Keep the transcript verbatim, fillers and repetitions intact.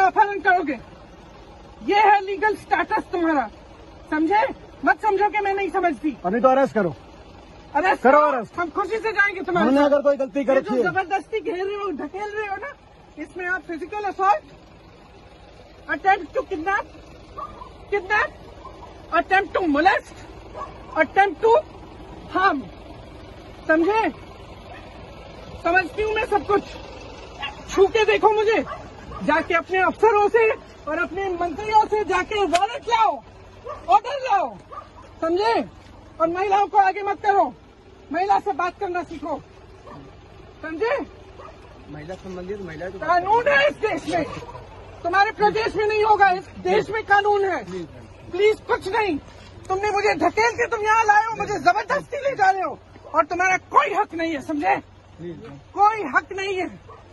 अपहरण करोगे। ये है लीगल स्टेटस तुम्हारा, समझे? मत समझो कि मैं नहीं समझती। अभी तो अरेस्ट करो, अरेस्ट करो अरेस्ट। हम खुशी से जाएंगे तुम्हारे हमने साथ। अगर कोई गलती कर रखी है, जबरदस्ती घेर रहे हो, ढकेल रहे हो ना, इसमें आप physical assault, attempt to kidnap, kidnap, attempt to molest, attempt to harm, समझे? समझती हूँ मैं सब कुछ। छू के देखो मुझे, जाके अपने अफसरों से और अपने मंत्रियों से जाके वारंट लाओ, ऑर्डर लाओ, समझे? और महिलाओं को आगे मत करो, महिला से बात करना सीखो, समझे? महिला संबंधित महिला कानून है इस देश में, तुम्हारे प्रदेश में नहीं होगा, इस देश में कानून है। प्लीज कुछ नहीं, तुमने मुझे ढकेल के तुम यहाँ लाए हो, मुझे जबरदस्ती ले जा रहे हो और तुम्हारा कोई हक नहीं है, समझे? कोई हक नहीं है।